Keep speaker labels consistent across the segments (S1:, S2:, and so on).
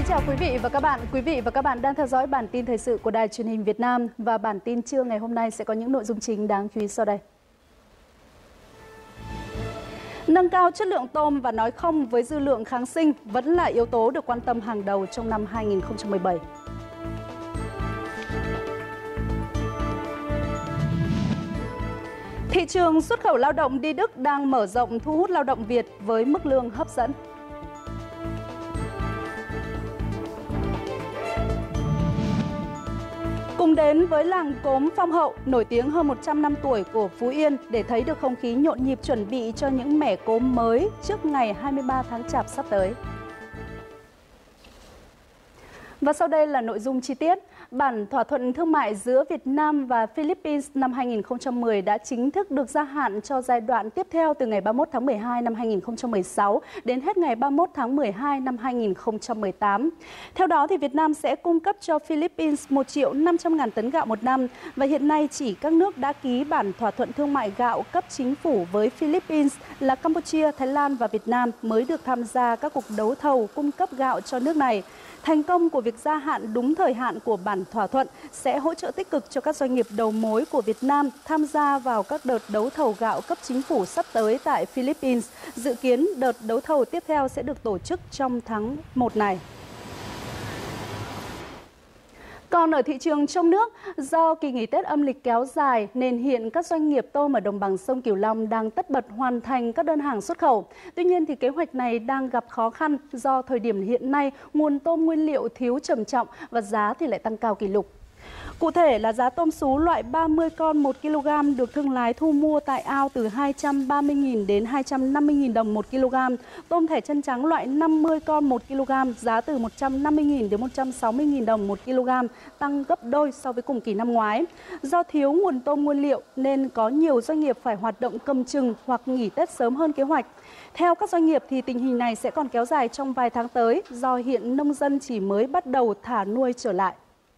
S1: chào quý vị và các bạn. Quý vị và các bạn đang theo dõi bản tin thời sự của Đài Truyền hình Việt Nam và bản tin trưa ngày hôm nay sẽ có những nội dung chính đáng chú ý sau đây. Nâng cao chất lượng tôm và nói không với dư lượng kháng sinh vẫn là yếu tố được quan tâm hàng đầu trong năm 2017. Thị trường xuất khẩu lao động đi Đức đang mở rộng thu hút lao động Việt với mức lương hấp dẫn. Cùng đến với làng cốm Phong Hậu, nổi tiếng hơn 100 năm tuổi của Phú Yên để thấy được không khí nhộn nhịp chuẩn bị cho những mẻ cốm mới trước ngày 23 tháng Chạp sắp tới. Và sau đây là nội dung chi tiết. Bản thỏa thuận thương mại giữa Việt Nam và Philippines năm 2010 đã chính thức được gia hạn cho giai đoạn tiếp theo từ ngày 31 tháng 12 năm 2016 đến hết ngày 31 tháng 12 năm 2018. Theo đó, thì Việt Nam sẽ cung cấp cho Philippines 1.500.000 tấn gạo một năm và hiện nay chỉ các nước đã ký bản thỏa thuận thương mại gạo cấp chính phủ với Philippines là Campuchia, Thái Lan và Việt Nam mới được tham gia các cuộc đấu thầu cung cấp gạo cho nước này. Thành công của việc gia hạn đúng thời hạn của bản thỏa thuận sẽ hỗ trợ tích cực cho các doanh nghiệp đầu mối của Việt Nam tham gia vào các đợt đấu thầu gạo cấp chính phủ sắp tới tại Philippines. Dự kiến đợt đấu thầu tiếp theo sẽ được tổ chức trong tháng 1 này. Còn ở thị trường trong nước, do kỳ nghỉ Tết âm lịch kéo dài nên hiện các doanh nghiệp tôm ở đồng bằng sông Cửu Long đang tất bật hoàn thành các đơn hàng xuất khẩu. Tuy nhiên thì kế hoạch này đang gặp khó khăn do thời điểm hiện nay nguồn tôm nguyên liệu thiếu trầm trọng và giá thì lại tăng cao kỷ lục. Cụ thể là giá tôm sú loại 30 con 1 kg được thương lái thu mua tại ao từ 230.000 đến 250.000 đồng 1 kg. Tôm thẻ chân trắng loại 50 con 1 kg giá từ 150.000 đến 160.000 đồng 1 kg, tăng gấp đôi so với cùng kỳ năm ngoái. Do thiếu nguồn tôm nguyên liệu nên có nhiều doanh nghiệp phải hoạt động cầm chừng hoặc nghỉ Tết sớm hơn kế hoạch. Theo các doanh nghiệp thì tình hình này sẽ còn kéo dài trong vài tháng tới do hiện nông dân chỉ mới bắt đầu thả nuôi trở lại.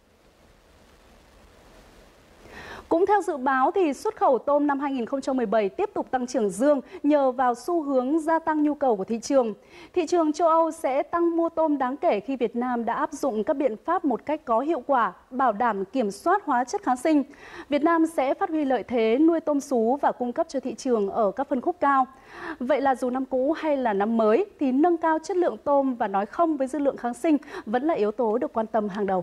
S1: Cũng theo dự báo thì xuất khẩu tôm năm 2017 tiếp tục tăng trưởng dương nhờ vào xu hướng gia tăng nhu cầu của thị trường. Thị trường châu Âu sẽ tăng mua tôm đáng kể khi Việt Nam đã áp dụng các biện pháp một cách có hiệu quả, bảo đảm kiểm soát hóa chất kháng sinh. Việt Nam sẽ phát huy lợi thế nuôi tôm sú và cung cấp cho thị trường ở các phân khúc cao. Vậy là dù năm cũ hay là năm mới thì nâng cao chất lượng tôm và nói không với dư lượng kháng sinh vẫn là yếu tố được quan tâm hàng đầu.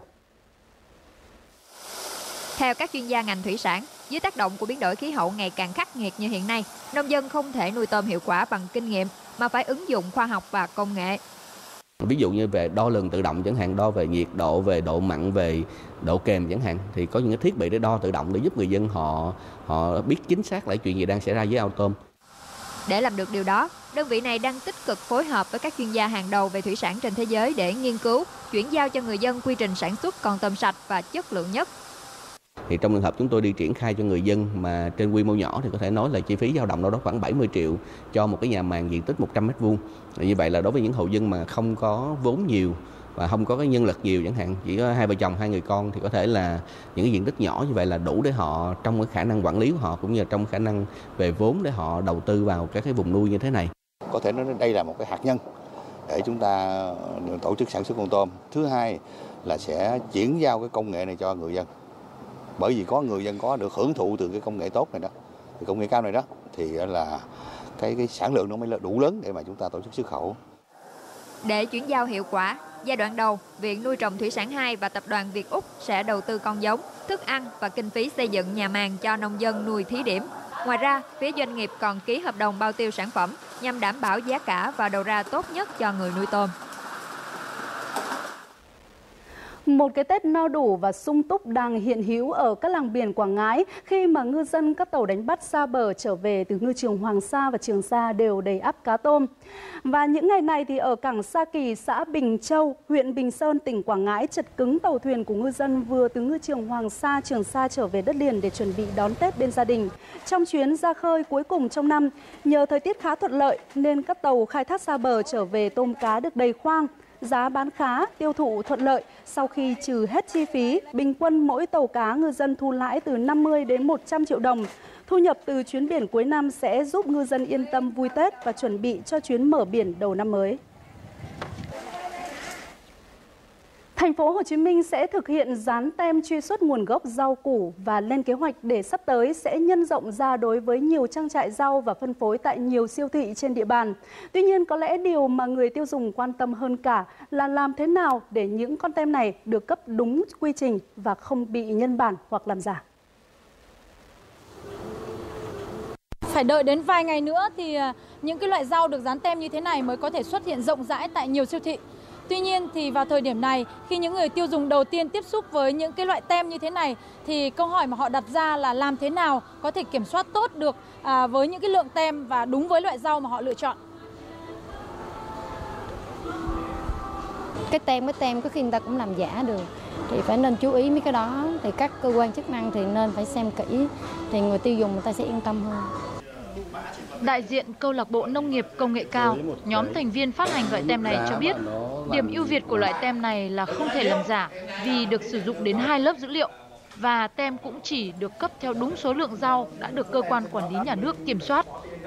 S2: Theo các chuyên gia ngành thủy sản, dưới tác động của biến đổi khí hậu ngày càng khắc nghiệt như hiện nay, nông dân không thể nuôi tôm hiệu quả bằng kinh nghiệm mà phải ứng dụng khoa học và công nghệ.
S3: Ví dụ như về đo lường tự động chẳng hạn, đo về nhiệt độ, về độ mặn, về độ kèm chẳng hạn, thì có những cái thiết bị để đo tự động để giúp người dân họ biết chính xác lại chuyện gì đang xảy ra với ao tôm.
S2: Để làm được điều đó, đơn vị này đang tích cực phối hợp với các chuyên gia hàng đầu về thủy sản trên thế giới để nghiên cứu, chuyển giao cho người dân quy trình sản xuất con tôm sạch và chất lượng nhất.
S3: Thì trong trường hợp chúng tôi đi triển khai cho người dân mà trên quy mô nhỏ thì có thể nói là chi phí dao động đâu đó khoảng 70 triệu cho một cái nhà màng diện tích 100 m². Như vậy là đối với những hộ dân mà không có vốn nhiều và không có cái nhân lực nhiều chẳng hạn, chỉ có hai vợ chồng, hai người con thì có thể là những cái diện tích nhỏ như vậy là đủ để họ trong cái khả năng quản lý của họ cũng như là trong khả năng về vốn để họ đầu tư vào các cái vùng nuôi như thế này.
S4: Có thể nói đây là một cái hạt nhân để chúng ta tổ chức sản xuất con tôm. Thứ hai là sẽ chuyển giao cái công nghệ này cho người dân. Bởi vì có người dân có được hưởng thụ từ cái công nghệ tốt này đó, thì công nghệ cao này đó, thì là cái sản lượng nó mới là đủ lớn để mà chúng ta tổ chức xuất khẩu.
S2: Để chuyển giao hiệu quả, giai đoạn đầu, Viện Nuôi trồng Thủy sản 2 và Tập đoàn Việt Úc sẽ đầu tư con giống, thức ăn và kinh phí xây dựng nhà màng cho nông dân nuôi thí điểm. Ngoài ra, phía doanh nghiệp còn ký hợp đồng bao tiêu sản phẩm nhằm đảm bảo giá cả và đầu ra tốt nhất cho người nuôi tôm.
S1: Một cái Tết no đủ và sung túc đang hiện hữu ở các làng biển Quảng Ngãi khi mà ngư dân các tàu đánh bắt xa bờ trở về từ ngư trường Hoàng Sa và Trường Sa đều đầy ắp cá tôm. Và những ngày này thì ở cảng Sa Kỳ, xã Bình Châu, huyện Bình Sơn, tỉnh Quảng Ngãi chật cứng tàu thuyền của ngư dân vừa từ ngư trường Hoàng Sa, Trường Sa trở về đất liền để chuẩn bị đón Tết bên gia đình. Trong chuyến ra khơi cuối cùng trong năm, nhờ thời tiết khá thuận lợi nên các tàu khai thác xa bờ trở về tôm cá được đầy khoang. Giá bán khá, tiêu thụ thuận lợi. Sau khi trừ hết chi phí, bình quân mỗi tàu cá ngư dân thu lãi từ 50 đến 100 triệu đồng. Thu nhập từ chuyến biển cuối năm sẽ giúp ngư dân yên tâm vui Tết và chuẩn bị cho chuyến mở biển đầu năm mới. Thành phố Hồ Chí Minh sẽ thực hiện dán tem truy xuất nguồn gốc rau củ và lên kế hoạch để sắp tới sẽ nhân rộng ra đối với nhiều trang trại rau và phân phối tại nhiều siêu thị trên địa bàn. Tuy nhiên, có lẽ điều mà người tiêu dùng quan tâm hơn cả là làm thế nào để những con tem này được cấp đúng quy trình và không bị nhân bản hoặc làm giả.
S5: Phải đợi đến vài ngày nữa thì những cái loại rau được dán tem như thế này mới có thể xuất hiện rộng rãi tại nhiều siêu thị. Tuy nhiên thì vào thời điểm này, khi những người tiêu dùng đầu tiên tiếp xúc với những cái loại tem như thế này thì câu hỏi mà họ đặt ra là làm thế nào có thể kiểm soát tốt được với những cái lượng tem và đúng với loại rau mà họ lựa chọn.
S6: Cái tem có khi người ta cũng làm giả được, thì phải nên chú ý mấy cái đó, thì các cơ quan chức năng thì nên phải xem kỹ, thì người tiêu dùng người ta sẽ yên tâm hơn.
S7: Đại diện Câu lạc bộ Nông nghiệp Công nghệ cao, nhóm thành viên phát hành loại tem này cho biết, điểm ưu việt của loại tem này là không thể làm giả vì được sử dụng đến 2 lớp dữ liệu và tem cũng chỉ được cấp theo đúng số lượng rau đã được cơ quan quản lý nhà nước kiểm soát.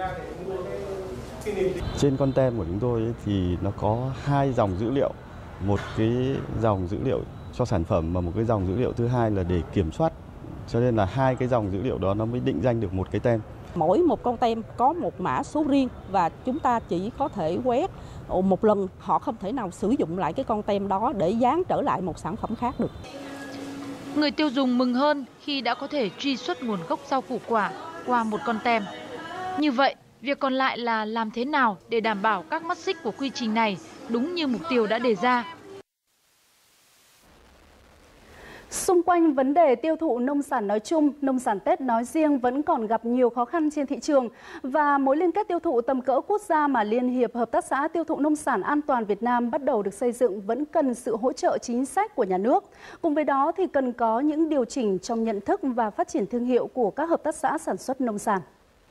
S8: Trên con tem của chúng tôi thì nó có 2 dòng dữ liệu, một cái dòng dữ liệu cho sản phẩm và một cái dòng dữ liệu thứ hai là để kiểm soát, cho nên là 2 cái dòng dữ liệu đó nó mới định danh được một cái tem.
S9: Mỗi một con tem có một mã số riêng và chúng ta chỉ có thể quét một lần, họ không thể nào sử dụng lại cái con tem đó để dán trở lại một sản phẩm khác được.
S7: Người tiêu dùng mừng hơn khi đã có thể truy xuất nguồn gốc rau củ quả qua một con tem. Như vậy, việc còn lại là làm thế nào để đảm bảo các mắt xích của quy trình này đúng như mục tiêu đã đề ra.
S1: Xung quanh vấn đề tiêu thụ nông sản nói chung, nông sản Tết nói riêng vẫn còn gặp nhiều khó khăn trên thị trường và mối liên kết tiêu thụ tầm cỡ quốc gia mà Liên hiệp Hợp tác xã Tiêu thụ Nông sản An toàn Việt Nam bắt đầu được xây dựng vẫn cần sự hỗ trợ chính sách của nhà nước. Cùng với đó thì cần có những điều chỉnh trong nhận thức và phát triển thương hiệu của các hợp tác xã sản xuất nông sản.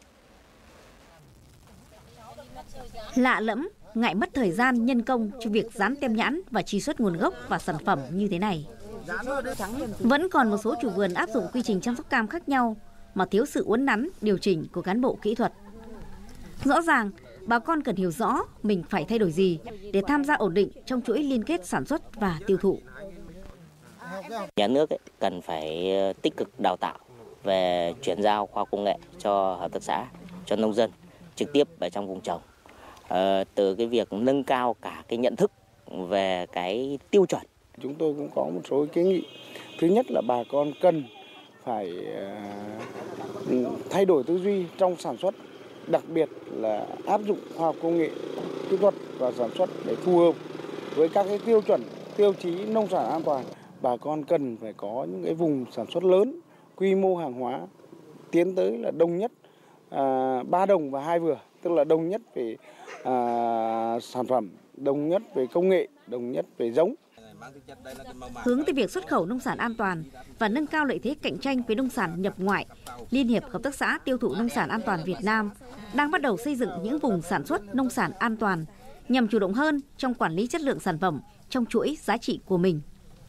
S10: Lạ lẫm, ngại mất thời gian nhân công cho việc dán tem nhãn và truy xuất nguồn gốc và sản phẩm như thế này. Vẫn còn một số chủ vườn áp dụng quy trình chăm sóc cam khác nhau mà thiếu sự uốn nắn, điều chỉnh của cán bộ kỹ thuật. Rõ ràng, bà con cần hiểu rõ mình phải thay đổi gì để tham gia ổn định trong chuỗi liên kết sản xuất và tiêu thụ.
S11: Nhà nước cần phải tích cực đào tạo về chuyển giao khoa học công nghệ cho hợp tác xã, cho nông dân trực tiếp ở trong vùng trồng. Từ cái việc nâng cao cả cái nhận thức về cái tiêu chuẩn.
S12: Chúng tôi cũng có một số kiến nghị. Thứ nhất là bà con cần phải thay đổi tư duy trong sản xuất, đặc biệt là áp dụng khoa học công nghệ, kỹ thuật và sản xuất để phù hợp với các cái tiêu chuẩn, tiêu chí nông sản an toàn. Bà con cần phải có những cái vùng sản xuất lớn, quy mô hàng hóa tiến tới là đồng nhất 3 đồng và 2 vừa, tức là đồng nhất về sản phẩm, đồng nhất về công nghệ, đồng nhất về giống.
S10: Hướng tới việc xuất khẩu nông sản an toàn và nâng cao lợi thế cạnh tranh với nông sản nhập ngoại, Liên hiệp Hợp tác xã Tiêu thụ Nông sản An toàn Việt Nam đang bắt đầu xây dựng những vùng sản xuất nông sản an toàn nhằm chủ động hơn trong quản lý chất lượng sản phẩm trong chuỗi giá trị của mình.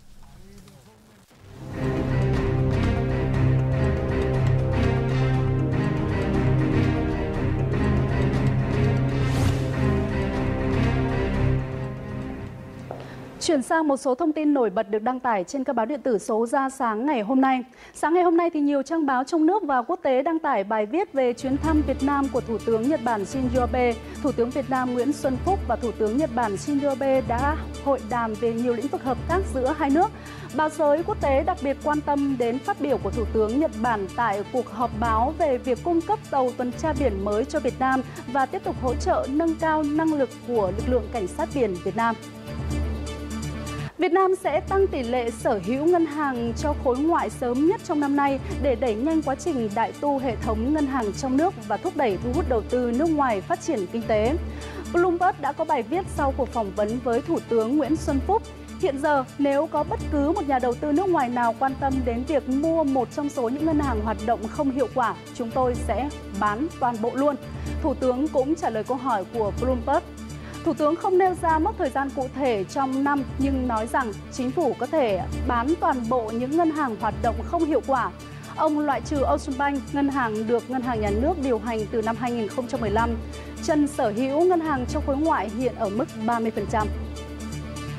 S1: Chuyển sang một số thông tin nổi bật được đăng tải trên các báo điện tử số ra sáng ngày hôm nay. Sáng ngày hôm nay thì nhiều trang báo trong nước và quốc tế đăng tải bài viết về chuyến thăm Việt Nam của Thủ tướng Nhật Bản Shinzo Abe. Thủ tướng Việt Nam Nguyễn Xuân Phúc và Thủ tướng Nhật Bản Shinzo Abe đã hội đàm về nhiều lĩnh vực hợp tác giữa hai nước. Báo giới quốc tế đặc biệt quan tâm đến phát biểu của Thủ tướng Nhật Bản tại cuộc họp báo về việc cung cấp tàu tuần tra biển mới cho Việt Nam và tiếp tục hỗ trợ nâng cao năng lực của lực lượng cảnh sát biển Việt Nam. Việt Nam sẽ tăng tỷ lệ sở hữu ngân hàng cho khối ngoại sớm nhất trong năm nay để đẩy nhanh quá trình đại tu hệ thống ngân hàng trong nước và thúc đẩy thu hút đầu tư nước ngoài phát triển kinh tế. Bloomberg đã có bài viết sau cuộc phỏng vấn với Thủ tướng Nguyễn Xuân Phúc. Hiện giờ, nếu có bất cứ một nhà đầu tư nước ngoài nào quan tâm đến việc mua một trong số những ngân hàng hoạt động không hiệu quả, chúng tôi sẽ bán toàn bộ luôn. Thủ tướng cũng trả lời câu hỏi của Bloomberg. Thủ tướng không nêu ra mốc thời gian cụ thể trong năm nhưng nói rằng chính phủ có thể bán toàn bộ những ngân hàng hoạt động không hiệu quả. Ông loại trừ Ocean Bank, ngân hàng được Ngân hàng Nhà nước điều hành từ năm 2015. Trần sở hữu ngân hàng trong khối ngoại hiện ở mức 30%.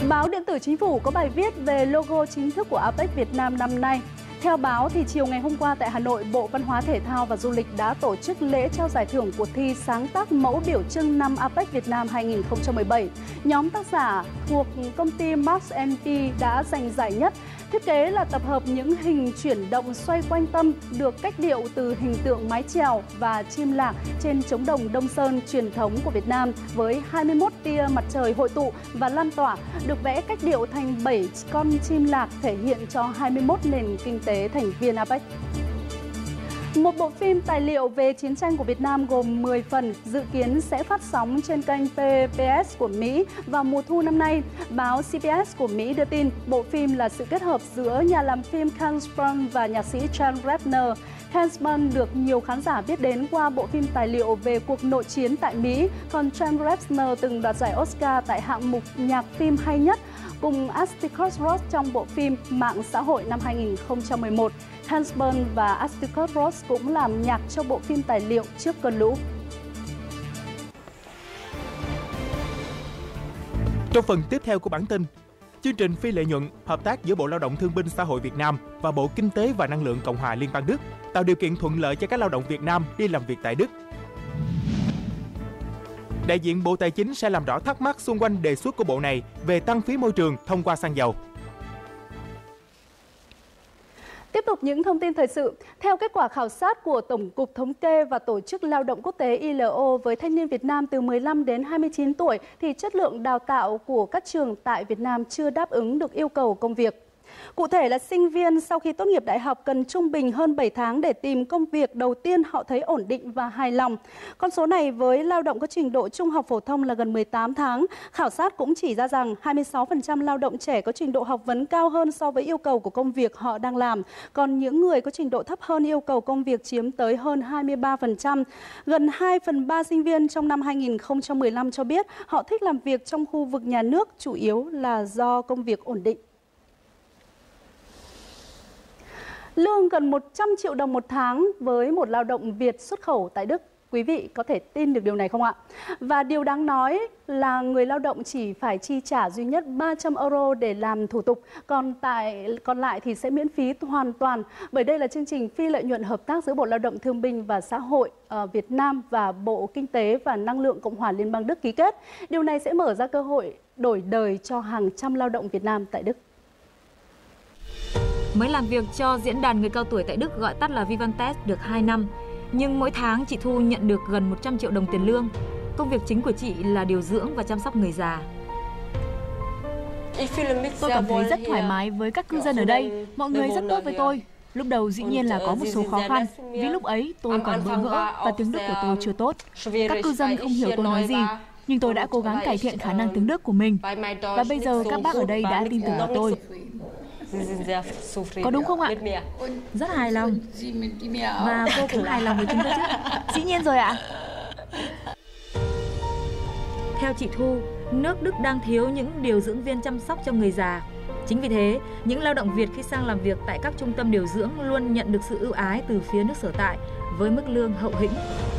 S1: Báo điện tử Chính phủ có bài viết về logo chính thức của APEC Việt Nam năm nay. Theo báo, thì chiều ngày hôm qua tại Hà Nội, Bộ Văn hóa Thể thao và Du lịch đã tổ chức lễ trao giải thưởng cuộc thi sáng tác mẫu biểu trưng năm APEC Việt Nam 2017. Nhóm tác giả thuộc công ty Marks & P đã giành giải nhất. Thiết kế là tập hợp những hình chuyển động xoay quanh tâm được cách điệu từ hình tượng mái chèo và chim lạc trên trống đồng Đông Sơn truyền thống của Việt Nam với 21 tia mặt trời hội tụ và lan tỏa, được vẽ cách điệu thành 7 con chim lạc thể hiện cho 21 nền kinh tế thành viên APEC. Một bộ phim tài liệu về chiến tranh của Việt Nam gồm 10 phần dự kiến sẽ phát sóng trên kênh PBS của Mỹ vào mùa thu năm nay. Báo CBS của Mỹ đưa tin bộ phim là sự kết hợp giữa nhà làm phim Ken Burns và nhạc sĩ Trent Reznor. Ken Burns được nhiều khán giả biết đến qua bộ phim tài liệu về cuộc nội chiến tại Mỹ, còn Trent Reznor từng đoạt giải Oscar tại hạng mục nhạc phim hay nhất cùng Atticus Ross trong bộ phim Mạng xã hội năm 2011. Ken Burns và Atticus Ross cũng làm nhạc cho bộ phim tài liệu Trước cơn lũ.
S13: Trong phần tiếp theo của bản tin, chương trình phi lợi nhuận hợp tác giữa Bộ Lao động Thương binh Xã hội Việt Nam và Bộ Kinh tế và Năng lượng Cộng hòa Liên bang Đức tạo điều kiện thuận lợi cho các lao động Việt Nam đi làm việc tại Đức. Đại diện Bộ Tài chính sẽ làm rõ thắc mắc xung quanh đề xuất của Bộ này về tăng phí môi trường thông qua xăng dầu.
S1: Tiếp tục những thông tin thời sự. Theo kết quả khảo sát của Tổng cục Thống kê và Tổ chức Lao động Quốc tế ILO với thanh niên Việt Nam từ 15 đến 29 tuổi, thì chất lượng đào tạo của các trường tại Việt Nam chưa đáp ứng được yêu cầu công việc. Cụ thể là sinh viên sau khi tốt nghiệp đại học cần trung bình hơn 7 tháng để tìm công việc đầu tiên họ thấy ổn định và hài lòng. Con số này với lao động có trình độ trung học phổ thông là gần 18 tháng. Khảo sát cũng chỉ ra rằng 26% lao động trẻ có trình độ học vấn cao hơn so với yêu cầu của công việc họ đang làm. Còn những người có trình độ thấp hơn yêu cầu công việc chiếm tới hơn 23%. Gần 2/3 sinh viên trong năm 2015 cho biết họ thích làm việc trong khu vực nhà nước, chủ yếu là do công việc ổn định. Lương gần 100 triệu đồng một tháng với một lao động Việt xuất khẩu tại Đức. Quý vị có thể tin được điều này không ạ? Và điều đáng nói là người lao động chỉ phải chi trả duy nhất 300 euro để làm thủ tục, còn lại thì sẽ miễn phí hoàn toàn. Bởi đây là chương trình phi lợi nhuận hợp tác giữa Bộ Lao động Thương binh và Xã hội Việt Nam và Bộ Kinh tế và Năng lượng Cộng hòa Liên bang Đức ký kết. Điều này sẽ mở ra cơ hội đổi đời cho hàng trăm lao động Việt Nam tại Đức.
S14: Mới làm việc cho diễn đàn người cao tuổi tại Đức gọi tắt là Vivantes được 2 năm, nhưng mỗi tháng chị Thu nhận được gần 100 triệu đồng tiền lương. Công việc chính của chị là điều dưỡng và chăm sóc người già.
S15: Tôi cảm thấy rất thoải mái với các cư dân ở đây, mọi người rất tốt với tôi. Lúc đầu dĩ nhiên là có một số khó khăn, vì lúc ấy tôi còn bỡ ngỡ và tiếng Đức của tôi chưa tốt. Các cư dân không hiểu tôi nói gì, nhưng tôi đã cố gắng cải thiện khả năng tiếng Đức của mình. Và bây giờ các bác ở đây đã tin tưởng vào tôi. Có đúng không ạ? Rất hài lòng. Và cô cũng hài lòng với chúng tôi chứ? Dĩ nhiên rồi ạ.
S14: Theo chị Thu, nước Đức đang thiếu những điều dưỡng viên chăm sóc cho người già. Chính vì thế, những lao động Việt khi sang làm việc tại các trung tâm điều dưỡng luôn nhận được sự ưu ái từ phía nước sở tại với mức lương hậu hĩnh.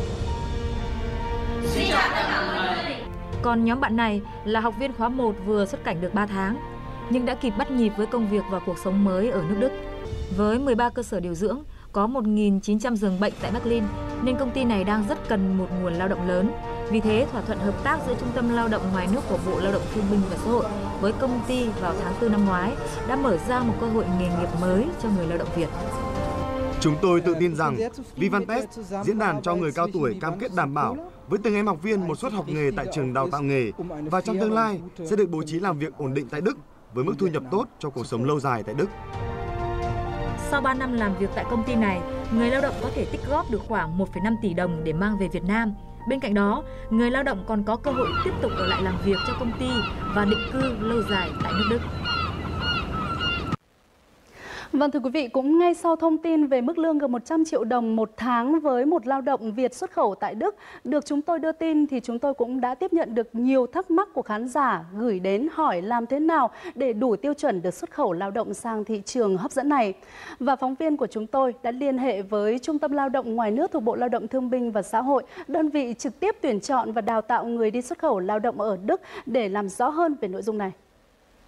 S14: Còn nhóm bạn này là học viên khóa 1 vừa xuất cảnh được 3 tháng, nhưng đã kịp bắt nhịp với công việc và cuộc sống mới ở nước Đức. Với 13 cơ sở điều dưỡng, có 1.900 giường bệnh tại Berlin, nên công ty này đang rất cần một nguồn lao động lớn. Vì thế, thỏa thuận hợp tác giữa Trung tâm Lao động ngoài nước của Bộ Lao động Thương binh và Xã hội với công ty vào tháng 4 năm ngoái đã mở ra một cơ hội nghề nghiệp mới cho người lao động Việt.
S16: Chúng tôi tự tin rằng Vivantes, diễn đàn cho người cao tuổi cam kết đảm bảo với từng em học viên một suất học nghề tại trường đào tạo nghề và trong tương lai sẽ được bố trí làm việc ổn định tại Đức với mức thu nhập tốt cho cuộc sống lâu dài tại Đức.
S14: Sau 3 năm làm việc tại công ty này, người lao động có thể tích góp được khoảng 1,5 tỷ đồng để mang về Việt Nam. Bên cạnh đó, người lao động còn có cơ hội tiếp tục ở lại làm việc cho công ty và định cư lâu dài tại nước Đức.
S1: Vâng, thưa quý vị, cũng ngay sau thông tin về mức lương gần 100 triệu đồng một tháng với một lao động Việt xuất khẩu tại Đức được chúng tôi đưa tin, thì chúng tôi cũng đã tiếp nhận được nhiều thắc mắc của khán giả gửi đến hỏi làm thế nào để đủ tiêu chuẩn được xuất khẩu lao động sang thị trường hấp dẫn này. Và phóng viên của chúng tôi đã liên hệ với Trung tâm Lao động ngoài nước thuộc Bộ Lao động Thương binh và Xã hội, đơn vị trực tiếp tuyển chọn và đào tạo người đi xuất khẩu lao động ở Đức để làm rõ hơn về nội dung này.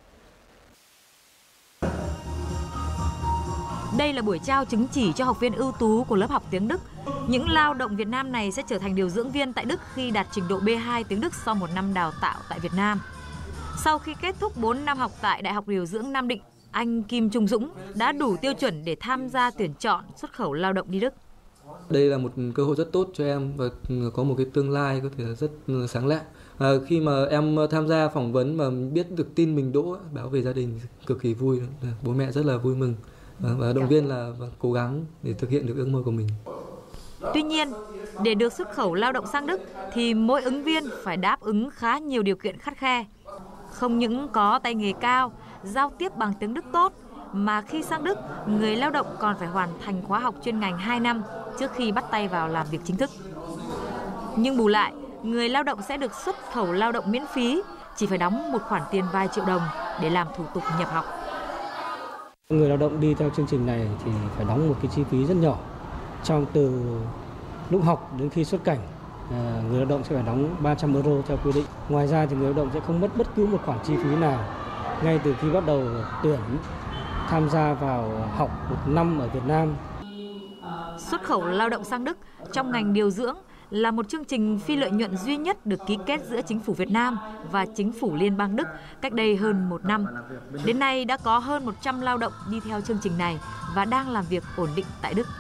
S14: Đây là buổi trao chứng chỉ cho học viên ưu tú của lớp học tiếng Đức. Những lao động Việt Nam này sẽ trở thành điều dưỡng viên tại Đức khi đạt trình độ B2 tiếng Đức sau 1 năm đào tạo tại Việt Nam. Sau khi kết thúc 4 năm học tại Đại học Điều dưỡng Nam Định, anh Kim Trung Dũng đã đủ tiêu chuẩn để tham gia tuyển chọn xuất khẩu lao động đi Đức.
S17: Đây là một cơ hội rất tốt cho em và có một cái tương lai có thể rất sáng lạ. Khi mà em tham gia phỏng vấn và biết được tin mình đỗ, báo về gia đình cực kỳ vui, bố mẹ rất là vui mừng và động viên là cố gắng để thực hiện được ước mơ của mình.
S14: Tuy nhiên, để được xuất khẩu lao động sang Đức thì mỗi ứng viên phải đáp ứng khá nhiều điều kiện khắt khe. Không những có tay nghề cao, giao tiếp bằng tiếng Đức tốt, mà khi sang Đức, người lao động còn phải hoàn thành khóa học chuyên ngành 2 năm trước khi bắt tay vào làm việc chính thức. Nhưng bù lại, người lao động sẽ được xuất khẩu lao động miễn phí, chỉ phải đóng một khoản tiền vài triệu đồng để làm thủ tục nhập học.
S18: Người lao động đi theo chương trình này thì phải đóng một cái chi phí rất nhỏ. Từ lúc học đến khi xuất cảnh, người lao động sẽ phải đóng 300 euro theo quy định. Ngoài ra thì người lao động sẽ không mất bất cứ một khoản chi phí nào ngay từ khi bắt đầu tuyển tham gia vào học 1 năm ở Việt Nam.
S14: Xuất khẩu lao động sang Đức trong ngành điều dưỡng là một chương trình phi lợi nhuận duy nhất được ký kết giữa chính phủ Việt Nam và chính phủ Liên bang Đức cách đây hơn 1 năm. Đến nay đã có hơn 100 lao động đi theo chương trình này và đang làm việc ổn định tại Đức.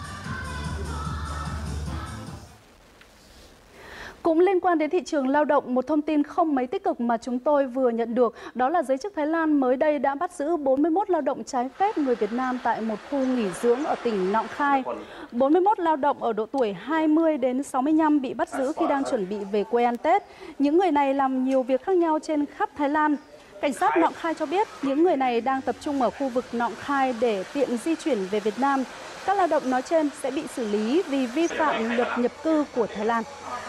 S1: Cũng liên quan đến thị trường lao động, một thông tin không mấy tích cực mà chúng tôi vừa nhận được, đó là giới chức Thái Lan mới đây đã bắt giữ 41 lao động trái phép người Việt Nam tại một khu nghỉ dưỡng ở tỉnh Nọng Khai. 41 lao động ở độ tuổi 20 đến 65 bị bắt giữ khi đang chuẩn bị về quê ăn Tết. Những người này làm nhiều việc khác nhau trên khắp Thái Lan. Cảnh sát Nọng Khai cho biết những người này đang tập trung ở khu vực Nọng Khai để tiện di chuyển về Việt Nam. Các lao động nói trên sẽ bị xử lý vì vi phạm luật nhập cư của Thái Lan.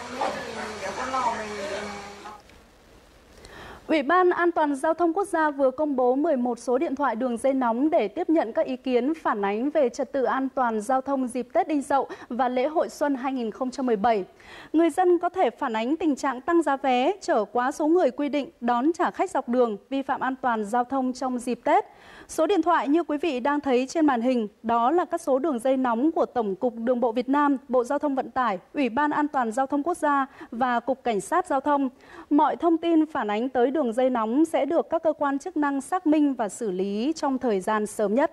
S1: Ủy ban An toàn Giao thông Quốc gia vừa công bố 11 số điện thoại đường dây nóng để tiếp nhận các ý kiến phản ánh về trật tự an toàn giao thông dịp Tết Đinh Dậu và lễ hội Xuân 2017. Người dân có thể phản ánh tình trạng tăng giá vé, chở quá số người quy định, đón trả khách dọc đường, vi phạm an toàn giao thông trong dịp Tết. Số điện thoại như quý vị đang thấy trên màn hình, đó là các số đường dây nóng của Tổng cục Đường bộ Việt Nam, Bộ Giao thông Vận tải, Ủy ban An toàn Giao thông Quốc gia và Cục Cảnh sát Giao thông. Mọi thông tin phản ánh tới đường dây nóng sẽ được các cơ quan chức năng xác minh và xử lý trong thời gian sớm nhất.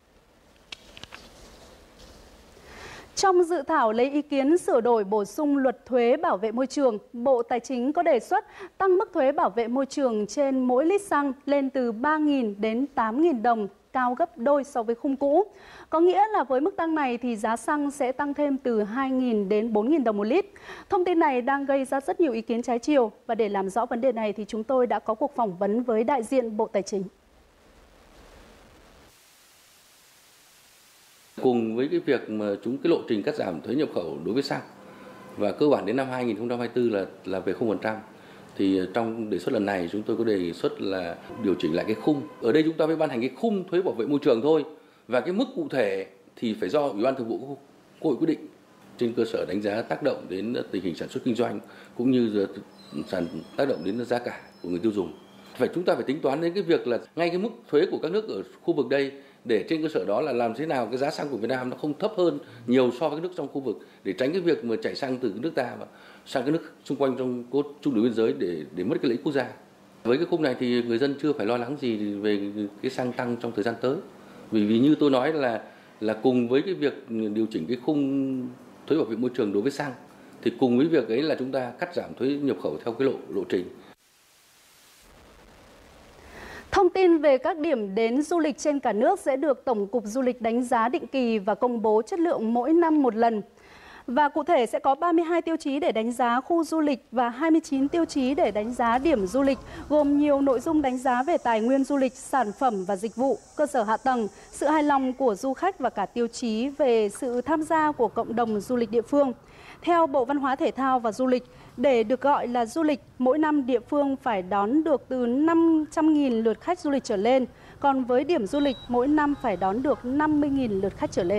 S1: Trong dự thảo lấy ý kiến sửa đổi bổ sung luật thuế bảo vệ môi trường, Bộ Tài chính có đề xuất tăng mức thuế bảo vệ môi trường trên mỗi lít xăng lên từ 3.000 đến 8.000 đồng, cao gấp đôi so với khung cũ. Có nghĩa là với mức tăng này thì giá xăng sẽ tăng thêm từ 2.000 đến 4.000 đồng một lít. Thông tin này đang gây ra rất nhiều ý kiến trái chiều và để làm rõ vấn đề này thì chúng tôi đã có cuộc phỏng vấn với đại diện Bộ Tài chính.
S19: Cùng với cái việc mà cái lộ trình cắt giảm thuế nhập khẩu đối với xăng và cơ bản đến năm 2024 là về 0%, thì trong đề xuất lần này chúng tôi có đề xuất là điều chỉnh lại cái khung. Ở đây chúng ta mới ban hành cái khung thuế bảo vệ môi trường thôi, và cái mức cụ thể thì phải do Ủy ban Thường vụ Quốc hội quyết định trên cơ sở đánh giá tác động đến tình hình sản xuất kinh doanh cũng như tác động đến giá cả của người tiêu dùng. Chúng ta phải tính toán đến cái việc là ngay cái mức thuế của các nước ở khu vực đây, để trên cơ sở đó là làm thế nào cái giá xăng của Việt Nam nó không thấp hơn nhiều so với các nước trong khu vực, để tránh cái việc mà chảy xăng từ nước ta và sang các nước xung quanh trong chung đường biên giới để mất cái lợi ích quốc gia. Với cái khung này thì người dân chưa phải lo lắng gì về cái xăng tăng trong thời gian tới, vì như tôi nói là cùng với cái việc điều chỉnh cái khung thuế bảo vệ môi trường đối với xăng, thì cùng với việc ấy là chúng ta cắt giảm thuế nhập khẩu theo cái lộ trình.
S1: Thông tin về các điểm đến du lịch trên cả nước sẽ được Tổng cục Du lịch đánh giá định kỳ và công bố chất lượng mỗi năm một lần. Và cụ thể sẽ có 32 tiêu chí để đánh giá khu du lịch và 29 tiêu chí để đánh giá điểm du lịch, gồm nhiều nội dung đánh giá về tài nguyên du lịch, sản phẩm và dịch vụ, cơ sở hạ tầng, sự hài lòng của du khách và cả tiêu chí về sự tham gia của cộng đồng du lịch địa phương. Theo Bộ Văn hóa Thể thao và Du lịch, để được gọi là du lịch, mỗi năm địa phương phải đón được từ 500.000 lượt khách du lịch trở lên, còn với điểm du lịch mỗi năm phải đón được 50.000 lượt khách trở lên.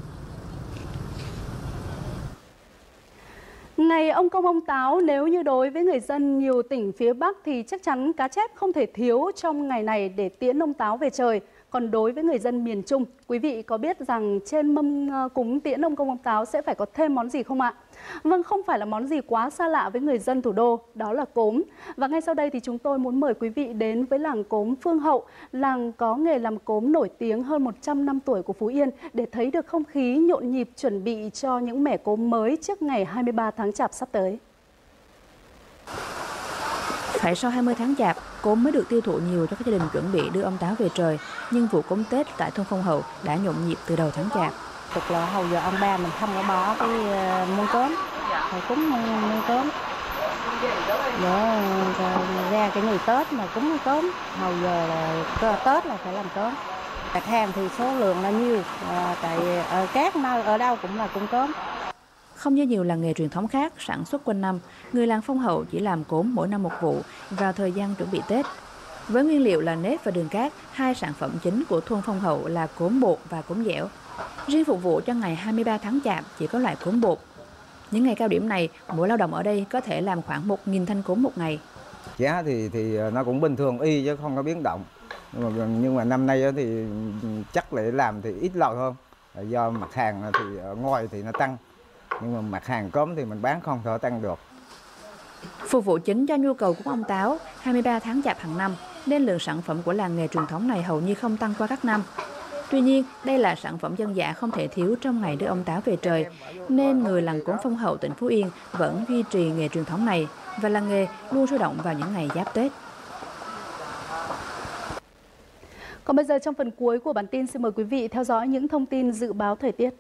S1: Ngày ông Công ông Táo, nếu như đối với người dân nhiều tỉnh phía Bắc thì chắc chắn cá chép không thể thiếu trong ngày này để tiễn ông Táo về trời. Còn đối với người dân miền Trung, quý vị có biết rằng trên mâm cúng tiễn ông Công ông Táo sẽ phải có thêm món gì không ạ? Vâng, không phải là món gì quá xa lạ với người dân thủ đô, đó là cốm. Và ngay sau đây thì chúng tôi muốn mời quý vị đến với làng cốm Phương Hậu, làng có nghề làm cốm nổi tiếng hơn 100 năm tuổi của Phú Yên, để thấy được không khí nhộn nhịp chuẩn bị cho những mẻ cốm mới trước ngày 23 tháng Chạp sắp tới.
S20: Phải sau 20 tháng Chạp, cốm mới được tiêu thụ nhiều cho các gia đình chuẩn bị đưa ông Táo về trời. Nhưng vụ cốm Tết tại thôn Phong Hậu đã nhộn nhịp từ đầu tháng Chạp.
S9: Thực là hầu giờ ông ba mình không có bỏ cái mâm cốm, thầy cúng mâm cốm. Để ra cái ngày Tết mà cúng cốm, hầu giờ là Tết là phải làm cốm. Đặt hàng thì số lượng là nhiều, tại ở các nơi ở đâu cũng là cúng cốm.
S20: Không như nhiều làng nghề truyền thống khác sản xuất quanh năm, người làng Phong Hậu chỉ làm cốm mỗi năm một vụ vào thời gian chuẩn bị Tết. Với nguyên liệu là nếp và đường cát, hai sản phẩm chính của thôn Phong Hậu là cốm bột và cốm dẻo. Riêng phục vụ cho ngày 23 tháng Chạp chỉ có loại cốm bột. Những ngày cao điểm này, mỗi lao động ở đây có thể làm khoảng 1.000 thanh cốm một ngày.
S21: Giá thì nó cũng bình thường y chứ không có biến động. Nhưng mà năm nay thì chắc là làm thì ít lợi hơn. Do mặt hàng thì ở ngoài thì nó tăng. Nhưng mà mặt hàng cốm thì mình bán không thể tăng được.
S20: Phục vụ chính cho nhu cầu của ông Táo 23 tháng Chạp hàng năm, nên lượng sản phẩm của làng nghề truyền thống này hầu như không tăng qua các năm. Tuy nhiên, đây là sản phẩm dân dã không thể thiếu trong ngày đưa ông Táo về trời, nên người làng cốm Phong Hậu tỉnh Phú Yên vẫn duy trì nghề truyền thống này và làng nghề luôn sôi động vào những ngày giáp Tết.
S1: Còn bây giờ trong phần cuối của bản tin, xin mời quý vị theo dõi những thông tin dự báo thời tiết.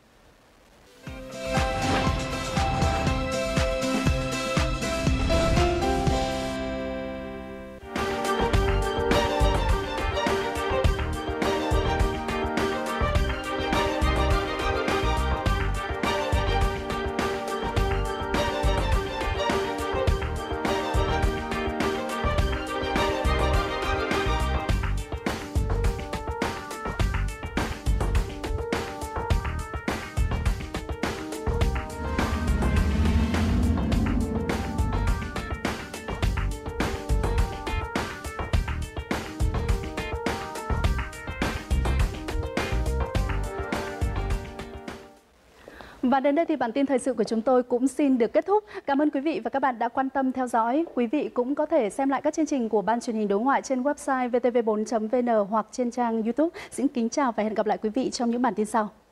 S1: Và đến đây thì bản tin thời sự của chúng tôi cũng xin được kết thúc. Cảm ơn quý vị và các bạn đã quan tâm theo dõi. Quý vị cũng có thể xem lại các chương trình của Ban Truyền hình Đối ngoại trên website vtv4.vn hoặc trên trang YouTube. Xin kính chào và hẹn gặp lại quý vị trong những bản tin sau.